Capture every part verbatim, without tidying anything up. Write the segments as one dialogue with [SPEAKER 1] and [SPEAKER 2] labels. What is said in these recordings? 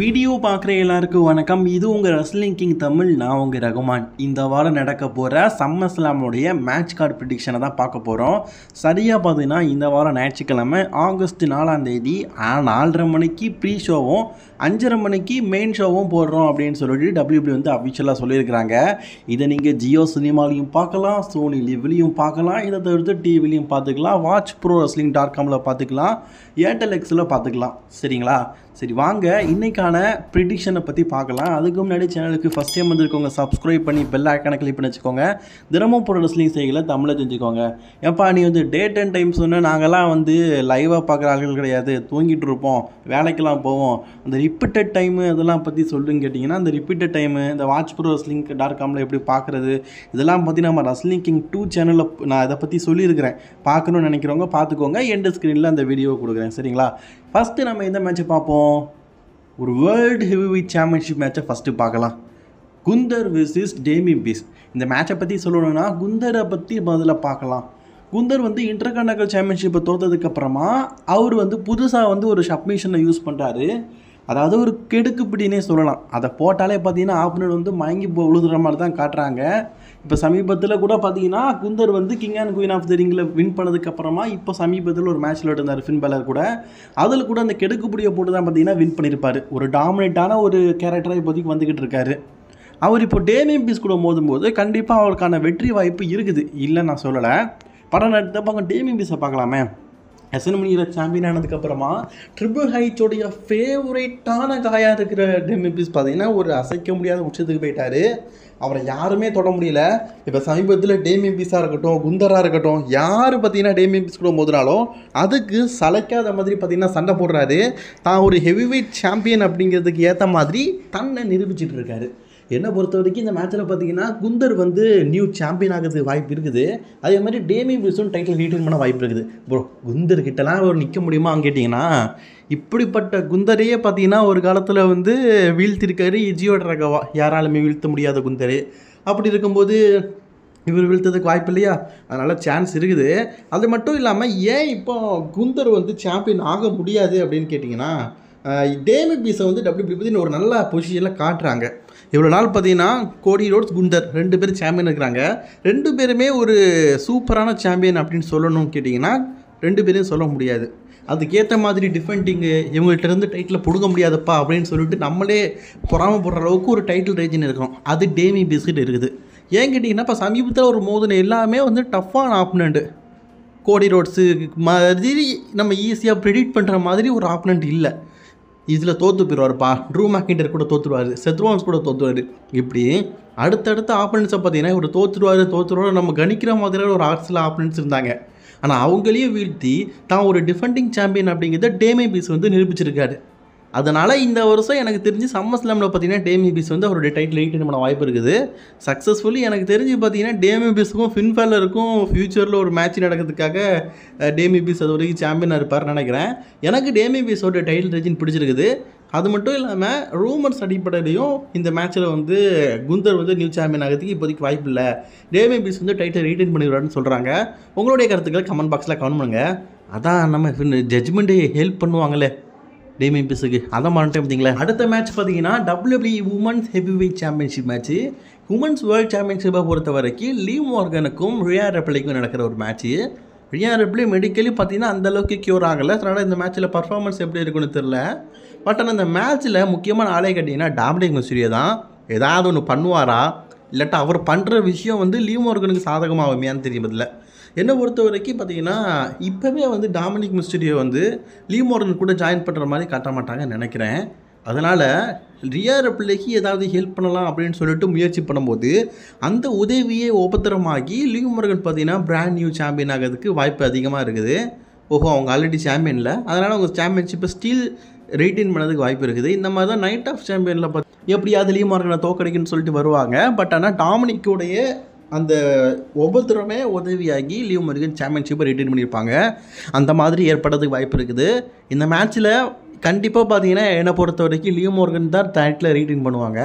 [SPEAKER 1] Video பார்க்குற எல்லாருக்கும் வணக்கம். இது உங்கள் ரெஸ்லிங் கிங் தமிழ். நான் உங்கள் ரகுமான். இந்த வாரம் நடக்க போகிற சம்மர் ஸ்லாமுடைய மேட்ச் கார்டு ப்ரிடிக்ஷனை தான் பார்க்க போகிறோம். சரியாக பார்த்தீங்கன்னா இந்த வாரம் ஞாயிற்றுக்கிழமை ஆகஸ்ட் நாலாம் தேதி நாலரை மணிக்கு ப்ரீ ஷோவும் அஞ்சரை மணிக்கு மெயின் ஷோவும் போடுறோம் அப்படின்னு சொல்லிட்டு டபிள்யூபிள்யூ வந்து அஃபிஷியலாக சொல்லியிருக்கிறாங்க. இதை நீங்கள் ஜியோ சினிமாலையும் பார்க்கலாம், சோனி லிவ்லையும் பார்க்கலாம், இதை தவிர்த்து டிவிலையும் பார்த்துக்கலாம், வாட்ச் ப்ரோ ரெஸ்லிங் டாட் காமில் பார்த்துக்கலாம், ஏர்டெல் எக்ஸில் பார்த்துக்கலாம். சரிங்களா? சரி, வாங்க இன்றைக்கான ப்ரிடிக்ஷனை பற்றி பார்க்கலாம். அதுக்கு முன்னாடி சேனலுக்கு ஃபஸ்ட் டைம் வந்துருக்கோங்க, சப்ஸ்கிரைப் பண்ணி பெல் ஐக்கானை கிளிக் பண்ணி வச்சுக்கோங்க. தினமும் போகிற ரெஸ்லிங் செய்களை தமிழை தெரிஞ்சுக்கோங்க. ஏப்பா நீ வந்து டேட் அண்ட் டைம் சொன்ன, நாங்கள்லாம் வந்து லைவாக பார்க்குற ஆட்கள் கிடையாது, தூங்கிட்டு இருப்போம், வேலைக்கெல்லாம் போவோம். அந்த ரிப்பீட்டட் டைமு அதெல்லாம் பற்றி சொல்லுன்னு கேட்டிங்கன்னா, அந்த ரிப்பீட்டட் டைமு இந்த வாட்ச் ப்ரோ ரெஸ்லிங் டாட் காமில் எப்படி பார்க்குறது, இதெல்லாம் பற்றி நம்ம ரெஸ்லிங் கிங் டூ சேனலில் நான் அதை பற்றி சொல்லியிருக்கிறேன். பார்க்கணுன்னு நினைக்கிறவங்க பார்த்துக்கோங்க. எண்டு ஸ்க்ரீனில் அந்த வீடியோ கொடுக்குறேன். சரிங்களா? ஃபஸ்ட்டு நம்ம எந்த மேட்ச்சை பார்ப்போம்? ஒரு வேர்ல்டு ஹெவிவெயிட் சாம்பியன்ஷிப் மேட்சை ஃபஸ்ட்டு பார்க்கலாம். Gunther versus Damian Priest. இந்த மேட்சை பற்றி சொல்லணும்னா குந்தரை பற்றி முதல்ல பார்க்கலாம். குந்தர் வந்து இன்டர்கான்டினென்டல் சாம்பியன்ஷிப்பை தோற்றதுக்கப்புறமா அவர் வந்து புதுசாக வந்து ஒரு சப்மிஷனை யூஸ் பண்ணுறாரு. அதாவது ஒரு கெடுக்குப்பிடினே சொல்லலாம். அதை போட்டாலே பார்த்தீங்கன்னா ஆப்னர் வந்து மயங்கி போ உழுதுற மாதிரி தான் காட்டுறாங்க. இப்போ சமீபத்தில் கூட பார்த்தீங்கன்னா குந்தர் வந்து king and queen of the ரிங்கில் வின் பண்ணதுக்கப்புறமா இப்போ சமீபத்தில் ஒரு மேட்ச்சில் இருந்தார் ஃபின் பேலர் கூட. அதில் கூட அந்த கெடுக்குப்பிடியை போட்டு தான் பார்த்தீங்கன்னா வின் பண்ணியிருப்பார். ஒரு டாமினேட்டான ஒரு கேரக்டராக இப்போதைக்கு வந்துக்கிட்டு இருக்காரு. அவர் இப்போ டேமி பீஸ் கூட மோதும்போது கண்டிப்பாக அவருக்கான வெற்றி வாய்ப்பு இருக்குது, இல்லைன்னு நான் சொல்லலை. படம் எடுத்தப்போ அவங்க டேமி பீஸை பார்க்கலாமே. எஸ்என்எம்ல சாம்பியன் ஆனதுக்கப்புறமா ட்ரிபிள் ஹைட்ஸோடைய ஃபேவரேட்டான காயாக இருக்கிற டேமி பீஸ் பார்த்தீங்கன்னா ஒரு அசைக்க முடியாத உச்சத்துக்கு போயிட்டார். அவரை யாருமே தொட முடியல. இப்போ சமீபத்தில் டேமி பீஸாக இருக்கட்டும், குந்தராக இருக்கட்டும், யார் பார்த்தீங்கன்னா டேமி பீஸ் கூட மோதினாலும் அதுக்கு சளைக்காத மாதிரி பார்த்தீங்கன்னா சண்டை போடுறாரு. தான் ஒரு ஹெவிவெயிட் சாம்பியன் அப்படிங்கிறதுக்கு ஏற்ற மாதிரி தன்னை நிரூபிச்சிட்டு இருக்காரு. என்னை பொறுத்த வரைக்கும் இந்த மேட்ச்சில் பார்த்தீங்கன்னா குந்தர் வந்து நியூ சாம்பியன் ஆகிறதுக்கு வாய்ப்பு இருக்குது. அதே மாதிரி டேமி பீஸும் டைட்டில் ரீட்டைன் பண்ண வாய்ப்பு இருக்குது. ப்ரோ குந்தர் கிட்டலாம் அவர் நிற்க முடியுமான்னு கேட்டிங்கன்னா, இப்படிப்பட்ட குந்தரையே பார்த்தீங்கன்னா ஒரு காலத்தில் வந்து வீழ்த்திருக்காரு இஜியோ ட்ராகவா. யாராலுமே வீழ்த்த முடியாத குந்தர். அப்படி இருக்கும்போது இவர் வீழ்த்ததுக்கு வாய்ப்பு இல்லையா? அதனால் சான்ஸ் இருக்குது. அது மட்டும் இல்லாமல் ஏன் இப்போ குந்தர் வந்து சாம்பியன் ஆக முடியாது அப்படின்னு கேட்டிங்கன்னா, டேமி பீஸை வந்து டபிள்யூபிள்யூ பற்றி ஒரு நல்ல பொசிஷனில் காட்டுறாங்க. இவ்வளோ நாள் பார்த்தீங்கன்னா கோடி ரோட்ஸ், குந்தர் ரெண்டு பேரும் சாம்பியன் இருக்கிறாங்க. ரெண்டு பேருமே ஒரு சூப்பரான சாம்பியன் அப்படின்னு சொல்லணும்னு கேட்டிங்கன்னா ரெண்டு பேரையும் சொல்ல முடியாது. அதுக்கேற்ற மாதிரி டிஃபெண்டிங்கு இவங்கள்ட்ட இருந்து டைட்டில் பிடுங்க முடியாதப்பா அப்படின்னு சொல்லிட்டு நம்மளே பொறாமப்படுற அளவுக்கு ஒரு டைட்டில் ரேஜின் இருக்கும். அது டேமி பீஸ்கிட்ட இருக்குது. ஏன் கேட்டிங்கன்னா இப்போ சமீபத்தில் ஒரு மோதனை எல்லாமே வந்து டஃப்பான ஆப்னண்ட்டு. கோடி ரோட்ஸு மாதிரி நம்ம ஈஸியாக ப்ரெடிக்ட் பண்ணுற மாதிரி ஒரு ஆப்னண்ட் இல்லை. இதில் தோற்று போயிடுவார்ப்பா, ட்ரூ மேக்கிண்டர் கூட தோற்றுருவார், செத்ரோன்ஸ் கூட தோற்றுவார். இப்படி அடுத்தடுத்த ஆப்பனன்ஸை பார்த்தீங்கன்னா இவர் தோற்றுருவார் தோற்றுருவார் நம்ம கணிக்கிற மாதிரியான ஒரு ஆர்ட்ஸில் ஆப்பனன்ஸ் இருந்தாங்க. ஆனால் அவங்களையும் வீழ்த்தி தான் ஒரு டிஃபெண்டிங் சாம்பியன் அப்படிங்கிறத டேமி பீஸ் வந்து நிரூபிச்சிருக்காரு. அதனால் இந்த வருஷம் எனக்கு தெரிஞ்சு சம்மர் ஸ்லாமில் பார்த்தீங்கன்னா டேமி பீஸ் வந்து அவருடைய டைட்டில் ரீட்டைன் பண்ண வாய்ப்பு இருக்குது. சக்ஸஸ்ஃபுல்லி எனக்கு தெரிஞ்சு பார்த்தீங்கன்னா டேமி பீஸுக்கும் ஃபின் பேலருக்கும் ஃப்யூச்சரில் ஒரு மேட்ச் நடக்கிறதுக்காக டேமி பீஸ் அது வரைக்கும் சாம்பியனாக இருப்பார்னு நினைக்கிறேன். எனக்கு டேமி பீஸோட டைட்டில் ரீஜன் பிடிச்சிருக்குது. அது மட்டும் இல்லாமல் ரூமர்ஸ் அடிப்படையிலையும் இந்த மேட்ச்சில் வந்து குந்தர் வந்து நியூ சாம்பியன் ஆகிறதுக்கு இப்போதைக்கு வாய்ப்பு இல்லை, டேமி பீஸ் வந்து டைட்டில் ரீட்டைன் பண்ணிடுவாருன்னு சொல்கிறாங்க. உங்களுடைய கருத்துக்களை கமெண்ட் பாக்ஸில் கமெண்ட் பண்ணுங்கள். அதான் நம்ம ஜட்ஜ்மெண்ட்டு ஹெல்ப் பண்ணுவாங்களே டேமி பீஸுக்கு, அதை மாட்டேன் பார்த்தீங்களா. அடுத்த மேட்ச் பார்த்தீங்கன்னா WWE women's heavyweight championship match. Women's world சாம்பியன்ஷிப்பை பொறுத்த வரைக்கும் லீவ் மார்கனுக்கும் ரியா ரெப்ளிக்கும் நடக்கிற ஒரு மேட்ச்சு. ரியா ரெப்ளி மெடிக்கலி பார்த்தீங்கன்னா அந்தளவுக்கு க்யூர் ஆகலை. அதனால் இந்த மேட்ச்சில் பர்ஃபார்மன்ஸ் எப்படி இருக்குன்னு தெரில. பட் ஆனால் இந்த மேட்ச்சில் முக்கியமான ஆளே கேட்டிங்கன்னா டாமினிக் மிஸ்டீரியோ தான். ஏதாவது ஒன்று பண்ணுவாரா, இல்லாட்டா அவர் பண்ணுற விஷயம் வந்து லீவ் மார்கனுக்கு சாதகமாகுமையான்னு தெரியுமதில்ல. என்னை பொறுத்த வரைக்கும் பார்த்தீங்கன்னா இப்போவே வந்து டாமினிக் மிஸ்டீரியோ வந்து லீவ் மார்கன் கூட ஜாயின் பண்ணுற மாதிரி காட்ட மாட்டாங்கன்னு நினைக்கிறேன். அதனால் ரியா ரெப்ளிக்கு ஏதாவது ஹெல்ப் பண்ணலாம் அப்படின்னு சொல்லிட்டு முயற்சி பண்ணும்போது அந்த உதவியே உபத்திரமாகி லீவ் மார்கன் பார்த்தீங்கன்னா பிராண்ட் நியூ சாம்பியன் ஆகிறதுக்கு வாய்ப்பு அதிகமாக இருக்குது. ஓஹோ, அவங்க ஆல்ரெடி சாம்பியனில், அதனால் அவங்க சாம்பியன்ஷிப்பை ஸ்டீல் ரீட்டைன் பண்ணதுக்கு வாய்ப்பு இருக்குது. இந்த மாதிரி தான் நைட் ஆஃப் சாம்பியனில் பார்த்து எப்படியாவது லீவ் மார்கனை தோக்கடிக்குன்னு சொல்லிட்டு வருவாங்க. பட் ஆனால் டாமினிக்கோடைய அந்த ஒவ்வொருத்தருமே உதவியாகி லீவ் மார்கன் சாம்பியன்ஷிப்பை ரீட்டைன் பண்ணியிருப்பாங்க. அந்த மாதிரி ஏற்படுறதுக்கு வாய்ப்பு இருக்குது. இந்த மேட்ச்சில் கண்டிப்பாக பார்த்தீங்கன்னா என்னை பொறுத்த வரைக்கும் லீவ் மார்கன் தான் டைட்டில் ரீட்டைன் பண்ணுவாங்க.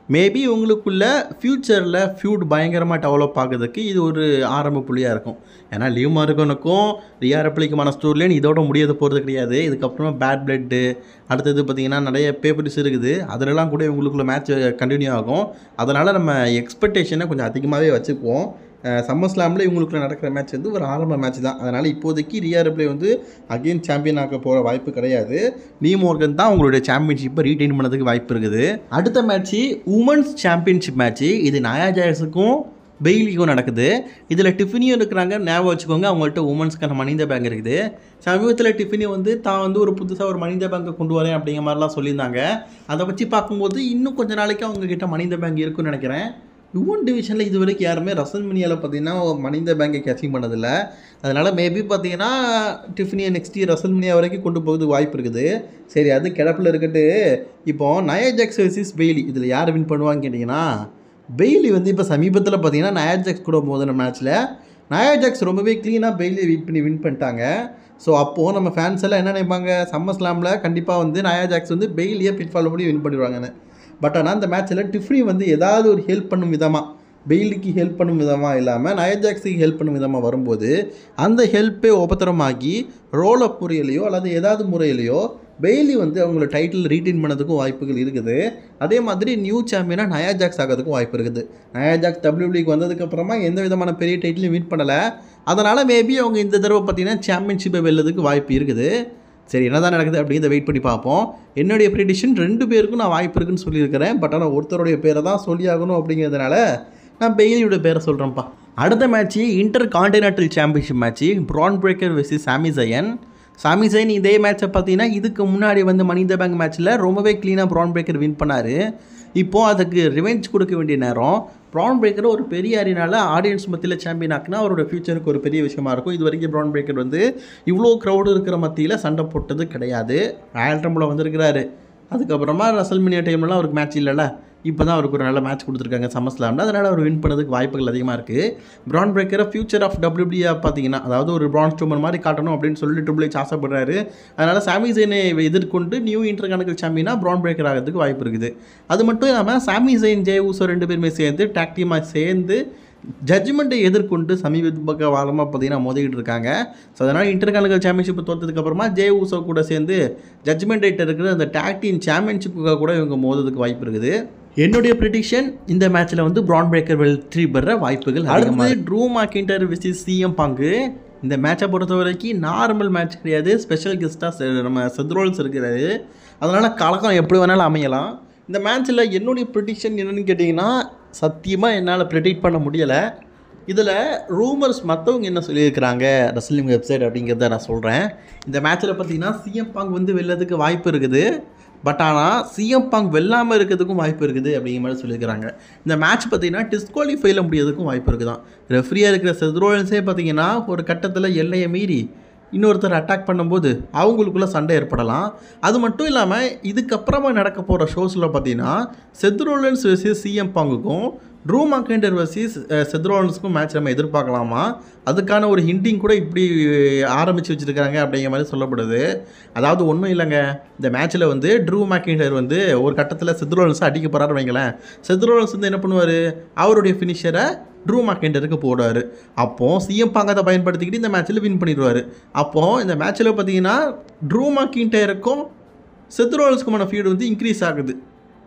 [SPEAKER 1] மேபி உங்களுக்குள்ள ஃப்யூச்சரில் ஃபியூட் பயங்கரமாக டெவலப் ஆகுறதுக்கு இது ஒரு ஆரம்ப புள்ளியாக இருக்கும். ஏன்னா லிவ் மார்கனுக்கும் ரியா ரிப்ளிக்குமான ஸ்டோரிலேன்னு இதோட முடியாது போகிறது கிடையாது. இதுக்கப்புறமா பேட் பிளட்டு அடுத்தது பார்த்திங்கன்னா நிறைய பேப்பர்ஸ் இருக்குது. அதிலெல்லாம் கூட இவங்களுக்குள்ள மேட்ச் கண்டினியூ ஆகும். அதனால் நம்ம எக்ஸ்பெக்டேஷனை கொஞ்சம் அதிகமாகவே வச்சுக்குவோம். சம்மர் ஸ்லாமில் இவங்களுக்குள்ள நடக்கிற மேட்ச் வந்து ஒரு ஆரம்ப மேட்ச் தான். அதனால் இப்போதைக்கு ரியா ரிப்ளை வந்து அகெயின் சாம்பியன் ஆக போகிற வாய்ப்பு கிடையாது. லிவ் மார்கன் தான் அவங்களுடைய சாம்பியன்ஷிப்பை ரீட்டைன் பண்ணதுக்கு வாய்ப்பு இருக்குது. அடுத்த மேட்ச்சு உமன்ஸ் சாம்பியன்ஷிப் மேட்ச்சு. இது நயா ஜாக்ஸுக்கும் பெய்லிக்கும் நடக்குது. இதில் டிஃபினியும் இருக்கிறாங்க, ஞாபகம் வச்சுக்கோங்க. அவங்கள்ட்ட உமன்ஸ்க்கான மணி இந்த பேங்க் இருக்குது. சமீபத்தில் டிஃபினி வந்து தான் வந்து ஒரு புதுசாக ஒரு மணி இந்த பேங்கை கொண்டு வரேன் அப்படிங்கிற மாதிரிலாம் சொல்லியிருந்தாங்க. அதை வச்சு பார்க்கும்போது இன்னும் கொஞ்சம் நாளைக்கு அவங்கக்கிட்ட மணி இந்த பேங்க் இருக்குன்னு நினைக்கிறேன். உமன் டிவிஷனில் இது வரைக்கும் யாருமே ரசல் மினியாவில் பார்த்தீங்கன்னா மணி இந்த பேங்கை கேச்சிங் பண்ணதில்லை. அதனால் மேபி பார்த்தீங்கன்னா டிஃபினியை நெக்ஸ்ட் இயர் ரசல் மினியா வரைக்கும் கொண்டு போகிறதுக்கு வாய்ப்பு இருக்குது. சரி, அது கிடப்பில் இருக்கட்டு. இப்போது நயா ஜாக்ஸ் வெர்சஸ் பெய்லி, இதில் யார் வின் பண்ணுவான்னு கேட்டிங்கன்னா பெய்லி வந்து இப்போ சமீபத்தில் பார்த்தீங்கன்னா நயா ஜாக்ஸ் கூட போகுது மேட்ச்சில். நயா ஜாக்ஸ் ரொம்பவே க்ளீனாக பெய்லி வின் பண்ணி வின் பண்ணிட்டாங்க. ஸோ அப்போது நம்ம ஃபேன்ஸ் எல்லாம் என்ன நினைப்பாங்க, சம்மர் ஸ்லாமில் கண்டிப்பாக வந்து நயா ஜாக்ஸ் வந்து பெய்லியை பிட்ஃபால் பண்ணி வின் பண்ணிடுவாங்கன்னு. பட் ஆனால் அந்த மேட்ச்சில் டிஃப்னி வந்து ஏதாவது ஒரு ஹெல்ப் பண்ணும் விதமாக, பெய்லிக்கு ஹெல்ப் பண்ணும் விதமாக இல்லாமல் நயா ஜாக்ஸுக்கு ஹெல்ப் பண்ணும் விதமாக வரும்போது அந்த ஹெல்ப்பே உபத்திரமாகி ரோல் அப் முறையிலையோ அல்லது ஏதாவது முறையிலையோ பெய்லி வந்து அவங்களோட டைட்டில் ரீட்டைன் பண்ணதுக்கும் வாய்ப்புகள் இருக்குது. அதே மாதிரி நியூ சாம்பியனாக நயா ஜாக்ஸ் ஆகிறதுக்கும் வாய்ப்பு இருக்குது. நயா ஜாக்ஸ் டபிள்யூபிள்யூக்கு வந்ததுக்கப்புறமா எந்த விதமான பெரிய டைட்டிலையும் வின் பண்ணலை. அதனால் மேபி அவங்க இந்த தடவை பார்த்தீங்கன்னா சாம்பியன்ஷிப்பை வெல்லதுக்கு வாய்ப்பு இருக்குது. சரி, என்ன தான் நடக்குது அப்படிங்கிறத வெயிட் பண்ணி பார்ப்போம். என்னுடைய ப்ரெடிக்ஷன் ரெண்டு பேருக்கும் நான் வாய்ப்பு இருக்குன்னு சொல்லியிருக்கிறேன். பட் ஆனால் ஒருத்தருடைய பேரை தான் சொல்லி ஆகணும் அப்படிங்கிறதுனால நான் பெய்லியோட பேரை சொல்கிறேன்ப்பா. அடுத்த match intercontinental championship match Bron Breakker versus Sami Zayn. Sami Zayn இதே மேட்சை பார்த்தீங்கன்னா இதுக்கு முன்னாடி வந்து மணி இந்த பேங்க் மேட்ச்சில் ரொம்பவே க்ளீனாக பிரான் பிரேக்கர் வின் பண்ணார். இப்போது அதுக்கு ரிவெஞ்ச் கொடுக்க வேண்டிய நேரம். பிரான் பிரேக்கர் ஒரு பெரிய அரினால ஆடியன்ஸ் மத்தியில் சாம்பியன் ஆக்குனா அவரோட ஃபியூச்சருக்கு ஒரு பெரிய விஷயமா இருக்கும். இது வரைக்கும் பிரான் பிரேக்கர் வந்து இவ்வளோ க்ரௌடு இருக்கிற மத்தியில் சண்டை போட்டது கிடையாது. ராயல் ரம்பில் வந்திருக்கிறாரு. அதுக்கப்புறமா ரசல் மினியா டைம்லாம் அவருக்கு மேட்ச் இல்லைல்ல. இப்போ தான் அவருக்கு ஒரு நல்ல மேட்ச் கொடுத்துருக்காங்க சம்மர் ஸ்லாமில். அதனால் அவர் வின் பண்ணதுக்கு வாய்ப்புகள் அதிகமாக இருக்குது. பிரான் பிரேக்கரை ஃபியூச்சர் ஆஃப் டபிள்யூபிள்யூ பார்த்தீங்கன்னா அதாவது ஒரு பிரான் ஸ்ட்ரோமன் மாதிரி காட்டணும் அப்படின்னு சொல்லிட்டு ட்ரிபிள் எச் ஆசைப்படுறாரு. அதனால் சாமி ஜெயினை எதிர்கொண்டு நியூ இன்டர் கணக்கில் சாம்பியனாக பிரான் பிரேக்கர் ஆகிறதுக்கு வாய்ப்பு இருக்குது. அது மட்டும் இல்லாமல் சாமி ஜெயின் ஜெய் ஊசோ ரெண்டு பேருமே சேர்ந்து டாக் டீமாக சேர்ந்து ஜட்ஜ்மெண்ட்டை எதிர்கொண்டு சமீப வாரமாக பார்த்தீங்கன்னா மோதிக்கிட்டு இருக்காங்க. ஸோ அதனால் இன்டர்கான்டினல் சாம்பியன்ஷிப் தோற்றதுக்கப்புறமா ஜே ஊசோ கூட சேர்ந்து ஜட்ஜ்மெண்ட் ரைட்டர் இருக்கிற அந்த டாக் டீம் சாம்பியன்ஷிப்புக்காக கூட இவங்க மோதுறதுக்கு வாய்ப்பு இருக்குது. என்னுடைய ப்ரெடிக்ஷன் இந்த மேட்ச்சில் வந்து பிரான் பிரேக்கர் வெற்றி பெற வாய்ப்புகள். அடுத்து ட்ரூ மேக்கின்டர் வெர்சஸ் சிஎம் பங்கு. இந்த மேட்சை பொறுத்த வரைக்கும் நார்மல் மேட்ச் கிடையாது, ஸ்பெஷல் கெஸ்ட்டாக நம்ம செத் ரோல்ஸ் இருக்கிறாரு. அதனால் கலக்கம் எப்படி வேணாலும் அமையலாம். இந்த மேட்ச்சில் என்னுடைய ப்ரெடிக்ஷன் என்னென்னு கேட்டிங்கன்னா சத்தியமாக என்னால் ப்ரெடிக்ட் பண்ண முடியலை. இதில் ரூமர்ஸ் மற்றவங்க என்ன சொல்லியிருக்கிறாங்க ரெஸ்லிங் வெப்சைட் அப்படிங்கிறத நான் சொல்கிறேன். இந்த மேட்ச்சில் பார்த்தீங்கன்னா சிஎம் பங்க் வந்து வெல்லதுக்கு வாய்ப்பு இருக்குது. பட் ஆனால் சிஎம் பங்க் வெல்லாமல் இருக்கிறதுக்கும் வாய்ப்பு இருக்குது அப்படிங்கிற மாதிரி சொல்லியிருக்கிறாங்க. இந்த மேட்ச் பார்த்தீங்கன்னா டிஸ்குவாலிஃபைல முடியாததுக்கும் வாய்ப்பு இருக்குது தான். ரெஃப்ரியாக இருக்கிற செத் ரோலன்ஸே பார்த்தீங்கன்னா ஒரு கட்டத்தில் எல்லையை மீறி இன்னொருத்தர் அட்டாக் பண்ணும்போது அவங்களுக்குள்ள சண்டை ஏற்படலாம். அது மட்டும் இல்லாமல் இதுக்கப்புறமா நடக்க போகிற ஷோஸில் பார்த்தீங்கன்னா செத் ரோலன்ஸ் வெர்சஸ் சிஎம் பங்குக்கும் ட்ரூ மேக்கின்டையர் வெர்சஸ் செத் ரோலன்ஸுக்கும் மேட்ச் நம்ம எதிர்பார்க்கலாமா? அதுக்கான ஒரு ஹிண்டிங் கூட இப்படி ஆரம்பித்து வச்சுருக்காங்க அப்படிங்கிற மாதிரி சொல்லப்படுது. அதாவது ஒன்றும் இல்லைங்க, இந்த மேட்ச்சில் வந்து ட்ரூ மேக்கின்டையர் வந்து ஒரு கட்டத்தில் செத் ரோலன்ஸை அடிக்க போகிறாரு வைங்களேன். செத் ரோலன்ஸ் வந்து என்ன பண்ணுவார், அவருடைய ஃபினிஷரை ட்ரூ மேக்கின்டையருக்கு போடுவார். அப்போது சிஎம் பங்கத்தை பயன்படுத்திக்கிட்டு இந்த மேட்ச்சில் வின் பண்ணிடுவார். அப்போது இந்த மேட்ச்சில் பார்த்தீங்கன்னா ட்ரூ மேக்கின்டையருக்கும் செத் ரோலன்ஸுக்குமான ஃபீடு வந்து இன்க்ரீஸ் ஆகுது.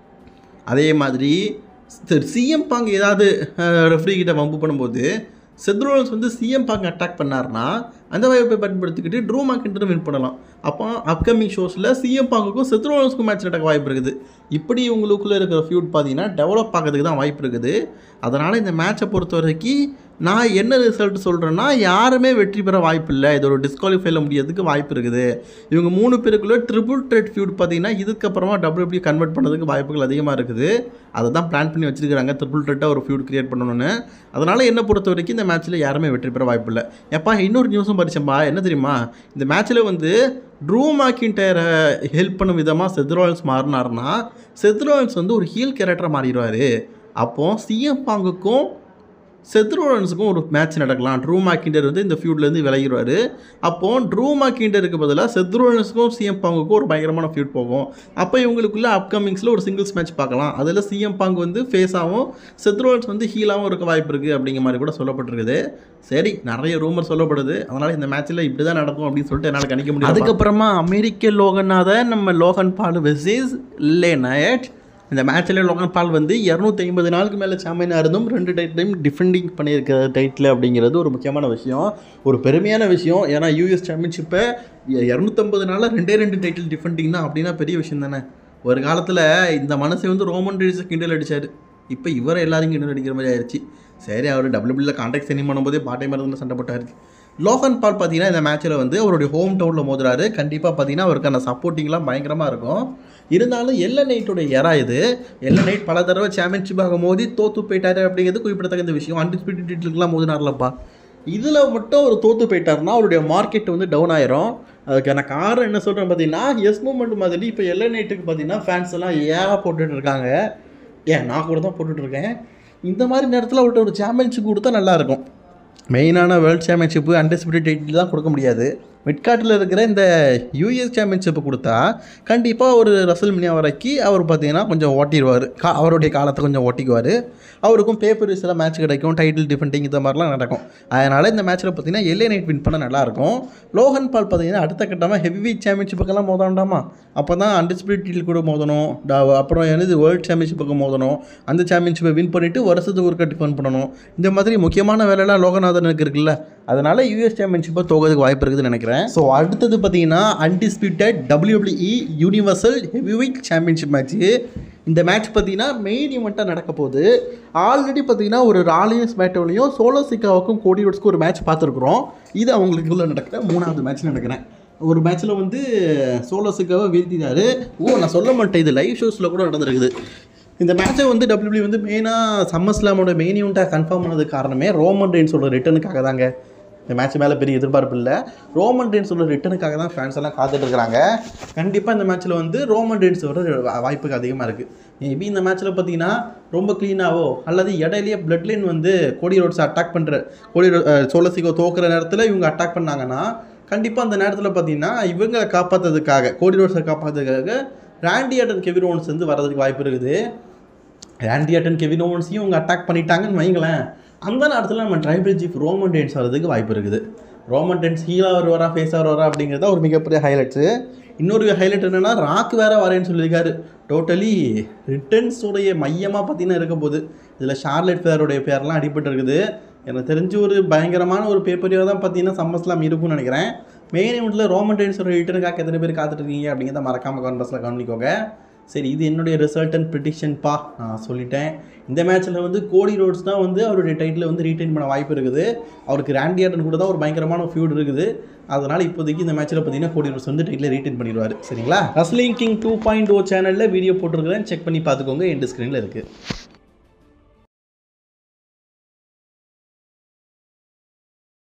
[SPEAKER 1] அதே மாதிரி சிஎம் பாங் ஏதாவது ரெஃப்ரி கிட்ட வம்பு பண்ணும்போது செத் ரோலன்ஸ் வந்து சிஎம் பாங் அட்டாக் பண்ணார்னா அந்த வாய்ப்பை பயன்படுத்திக்கிட்டு ட்ரூ மேக்கின்டையர் வின் பண்ணலாம். அப்போ அப்கமிங் ஷோஸில் சிஎம் பாங்குக்கும் செத் ரோலன்ஸுக்கும் மேட்ச் நடக்க வாய்ப்பு இருக்குது. இப்படி உங்களுக்குள்ளே இருக்கிற ஃபியூட் பார்த்தீங்கன்னா டெவலப் ஆகிறதுக்கு தான் வாய்ப்பு இருக்குது. அதனால் இந்த மேட்சை பொறுத்த வரைக்கும் நான் என்ன ரிசல்ட் சொல்கிறேன்னா யாருமே வெற்றி பெற வாய்ப்பு இல்லை. இது ஒரு டிஸ்குவாலிஃபைல முடியறதுக்கு வாய்ப்பு இருக்குது. இவங்க மூணு பேருக்குள்ளே ட்ரிபிள் த்ரெட் ஃபியூட் பார்த்தீங்கன்னா இதுக்கப்புறமா டபிள்யூபிள்யூ கன்வெர்ட் பண்ணதுக்கு வாய்ப்புகள் அதிகமாக இருக்குது. அதை தான் பிளான் பண்ணி வச்சுருக்காங்க, ட்ரிபிள் த்ரெட்டாக ஒரு ஃபியூட் கிரியேட் பண்ணணும்னு. அதனால் என்னை பொறுத்த வரைக்கும் இந்த மேட்ச்சில் யாருமே வெற்றி பெற வாய்ப்பு இல்லை. எப்பா இன்னொரு நியூஸும் படித்தேன்ப்பா, என்ன தெரியுமா, இந்த மேட்ச்சில் வந்து ட்ரூ மேக்கின்டையரை ஹெல்ப் பண்ணும் விதமாக செத் ரோலன்ஸ் மாறினார்னா செத் ரோலன்ஸ் வந்து ஒரு ஹீல் கேரக்டராக மாறிடுவார். அப்போது சிஎம் பாங்குக்கும் செத் ரோலன்ஸுக்கும் ஒரு மேட்ச் நடக்கலாம். ட்ரூ மேக்கிண்டர் வந்து இந்த ஃபியூட்லேருந்து விலகிடுவார். அப்போது ட்ரூ மேக்கிண்டருக்கு பதிலாக செத் ரோலன்ஸுக்கும் சிஎம் பாங்குக்கும் ஒரு பயங்கரமான ஃபியூட் போகும். அப்போ இவங்களுக்குள்ள அப்கமிங்ஸில் ஒரு சிங்கிள்ஸ் மேட்ச் பார்க்கலாம். அதில் சிஎம் பாங்கு வந்து ஃபேஸாகவும் செத் ரோலன்ஸ் வந்து ஹீலாகவும் இருக்க வாய்ப்பு இருக்குது அப்படிங்கிற மாதிரி கூட சொல்லப்பட்டிருக்குது. சரி, நிறைய ரூமர் சொல்லப்படுது. அதனால் இந்த மேட்ச்சில் இப்படி தான் நடக்கும் அப்படின்னு சொல்லிட்டு என்னால் கணிக்க முடியும். அதுக்கப்புறமா அமெரிக்க லோகனாத நம்ம லோகன் பால் வெர்சஸ் லே நயட். இந்த மேட்ச்சில் லோகன் பால் வந்து இரநூத்தி ஐம்பது நாளுக்கு மேலே சாம்பியனாக இருந்தும் ரெண்டு டைம் டிஃபெண்டிங் பண்ணியிருக்க டைட்டில் அப்படிங்கிறது ஒரு முக்கியமான விஷயம், ஒரு பெருமையான விஷயம். ஏன்னா யூஎஸ் சாம்பியன்ஷிப்பை இரநூத்தம்பது நாளில் ரெண்டே ரெண்டு டைட்டில் டிஃபெண்டிங் தான் அப்படின்னா பெரிய விஷயம் தானே. ஒரு காலத்தில் இந்த மனசை வந்து ரோமன் ரெய்ன்ஸை கிண்டல் அடித்தார். இப்போ இவரை எல்லாரையும் கிண்டல் அடிக்கிற மாதிரி ஆயிடுச்சு. சரி, அவர் டபிள்யூபிள்யூவில் கான்டாக்ட் சைன் பண்ணும்போதே பாட்டை மாதிரி இருந்து சண்டை போட்டார். லோகன் பால் பார்த்தீங்கன்னா இந்த மேட்ச்சில் வந்து அவருடைய ஹோம் டவுனில் மோதுறாரு. கண்டிப்பாக பார்த்தீங்கன்னா அவருக்கான சப்போர்ட்டிங்லாம் பயங்கரமாக இருக்கும். இருந்தாலும் எல்ல நைட்டோட எரா இது. எல்ல நைட் பல தடவை சாம்பியன்ஷிப்பாக மோதி தோற்று போயிட்டாரு அப்படிங்கிறது குறிப்பிடத்தக்க விஷயம். அன்டிஸ்பியூட்டட் டைட்டிலுக்குலாம் மோதினார்லப்பா. இதில் மட்டும் அவர் தோற்று போயிட்டாருன்னா அவருடைய மார்க்கெட் வந்து டவுன் ஆயிரும். அதுக்கான காரணம் என்ன சொல்கிறேன் பார்த்தீங்கன்னா, எஸ் மூமெண்ட் மாதிரி இப்போ எல்ல நைட்டுக்கு பார்த்தீங்கன்னா ஃபேன்ஸ் எல்லாம் ஏக போட்டுட்டு இருக்காங்க. ஏன் நான் கூட தான் போட்டுட்ருக்கேன். இந்த மாதிரி நேரத்தில் அவர்கிட்ட ஒரு சாம்பியன்ஷிப் கொடுத்தா நல்லாயிருக்கும். மெயினான வேர்ல்டு சாம்பியன்ஷிப்பு அன்டிஸ்பியூட்டட் டைட்டில் தான் கொடுக்க முடியாது. மிட்கார்ட்டில் இருக்கிற இந்த யூஎஸ் சாம்பியன்ஷிப்பை கொடுத்தா கண்டிப்பாக ஒரு ரசல்மேனியா வரைக்கும் அவர் பார்த்தீங்கன்னா கொஞ்சம் ஓட்டிடுவார். கா அவருடைய காலத்தை கொஞ்சம் ஓட்டிக்குவார். அவருக்கும் பேப்பர் எல்லாம் மேட்ச் கிடைக்கும், டைட்டில் டிஃபெண்டிங் இந்த மாதிரிலாம் நடக்கும். அதனால் இந்த மேட்ச்சில் பார்த்தீங்கன்னா எல்ஏ நைட் வின் பண்ண நல்லாயிருக்கும். லோகன் பால் பார்த்தீங்கன்னா அடுத்த கட்டமாக ஹெவி வெயிட் சாம்பியன்ஷிப்புக்கெல்லாம் மோத வேண்டாமா? அப்போ தான் அன்டிஸ்பியூட்டட் டைட்டில் கூட மோதணும், அப்புறம் என்னது வேர்ல்டு சாம்பியன்ஷிப்புக்கு மோதணும். அந்த சாம்பியன்ஷிப்பை வின் பண்ணிவிட்டு வருஷத்துக்கு ஒருக்கா டிஃபெண்ட் பண்ணணும். இந்த மாதிரி முக்கியமான வேலையெல்லாம் லோகநாதனுக்கு இருக்குல்ல. அதனால் யூஎஸ் சாம்பியன்ஷிப்பை தோக்கிறதுக்கு வாய்ப்பு இருக்குதுன்னு நினைக்கிறேன். ஸோ அடுத்தது பார்த்தீங்கன்னா undisputed WWE universal heavyweight championship match. இந்த மேட்ச் பார்த்தீங்கன்னா மெயின் ஈவெண்ட்டாக நடக்க போகுது. ஆல்ரெடி பார்த்தீங்கன்னா ஒரு ராலியன்ஸ் மேட்டோலையும் சோலோ சிக்காவுக்கும் கோடி ரோட்ஸ்க்கும் ஒரு மேட்ச் பார்த்துருக்குறோம். இது அவங்களுக்குள்ளே நடக்கிற மூணாவது மேட்ச் நினைக்கிறேன். ஒரு மேட்ச்சில் வந்து சோலோ சிக்காவை வீழ்த்தினார். ஓ, நான் சொல்ல மாட்டேன், இது லைவ் ஷோஸில் கூட நடந்திருக்குது. இந்த மேட்ச்சை வந்து டபிள்யூடபிள்யூ வந்து மெயினாக சம்மர் ஸ்லாமோட மெயின் ஈவெண்ட்டாக கன்ஃபார்ம் பண்ணதுக்கு காரணமே ரோமன் ரெய்ன்ஸோட ரிட்டனுக்காக தாங்க. இந்த மேட்ச் மேலே பெரிய எதிர்பார்ப்பு இல்லை. ரோமன் ரெய்ன்ஸோட ரிட்டனுக்காக தான் ஃபேன்ஸ் எல்லாம் காத்துட்டு இருக்கிறாங்க. கண்டிப்பாக இந்த மேட்ச்சில் வந்து ரோமன் ரெய்ன்ஸோட வாய்ப்புக்கு அதிகமாக இருக்குது. மேபி இந்த மேட்ச்சில் பார்த்தீங்கன்னா ரொம்ப க்ளீனாகவோ அல்லது இடையிலேயே பிளட் லைன் வந்து கோடி ரோட்ஸ் அட்டாக் பண்ணுற கோடி சோலோ சிக்கோ தோக்குற நேரத்தில் இவங்க அட்டாக் பண்ணாங்கன்னா கண்டிப்பாக அந்த நேரத்தில் பார்த்தீங்கன்னா இவங்களை காப்பாற்றுறதுக்காக கோடி ரோட்ஸை காப்பாற்றுறதுக்காக ராண்டி ஆர்டன் கெவின் ஓவன்ஸ் வந்து வரதுக்கு வாய்ப்பு இருக்குது. ராண்டி ஆர்டன் கெவின் ஓவன்ஸையும் இவங்க அட்டாக் பண்ணிட்டாங்கன்னு வைங்களேன், அந்த நேரத்தில் நம்ம ட்ரைபிள் சீஃப் ரோமன் ரெய்ன்ஸ் வரதுக்கு வாய்ப்பு இருக்குது. ரோமன் ரெய்ன்ஸ் ஹீலாக வருவாரா ஃபேஸாக வருவாரா அப்படிங்கிறத ஒரு மிகப்பெரிய ஹைலைட்ஸு. இன்னொரு ஹைலைட் என்னென்னா ராக் வேறு வரேன்னு சொல்லியிருக்காரு. டோட்டலி ரிட்டர்ன்ஸோடைய மையமாக பார்த்தீங்கன்னா இருக்க போது இதில் ஷார்லெட் ஃபேரோடைய பேரெலாம் அடிபட்டு இருக்குது. எனக்கு தெரிஞ்சு ஒரு பயங்கரமான ஒரு பேப்பரியாக தான் பார்த்தீங்கன்னா சம்மர்ஸ்லாம் இருக்கும்னு நினைக்கிறேன். மெயின் இவெண்ட்டில் ரோமன் ரெய்ன்ஸோட ரிட்டனுக்காக எத்தனை பேர் காத்துட்ருக்கீங்க அப்படிங்கிறத மறக்காமல் கான்வர்ஸில் கவனிக்கோங்க. சரி, இது என்னுடைய ரிசல்ட் அண்ட் ப்ரிடிக்ஷன்ப்பா, நான் சொல்லிட்டேன். இந்த மேட்ச்சில் வந்து கோடி ரோட்ஸ் தான் வந்து அவருடைய டைட்டில் வந்து ரீட்டைன் பண்ண வாய்ப்பு இருக்குது. அவருக்கு ராண்டி ஆர்டன் கூட தான் ஒரு பயங்கரமான ஃபியூட் இருக்குது. அதனால் இப்போதைக்கு இந்த மேட்ச்சில் பார்த்தீங்கன்னா கோடி ரோட்ஸ் வந்து டைட்டில் ரீட்டைன் பண்ணிடுவார். சரிங்களா? Wrestling king two point O சேனலில் வீடியோ போட்டிருக்கிறேன், செக் பண்ணி பார்த்துக்கோங்க. எண்ட் ஸ்க்ரீனில் இருக்குது.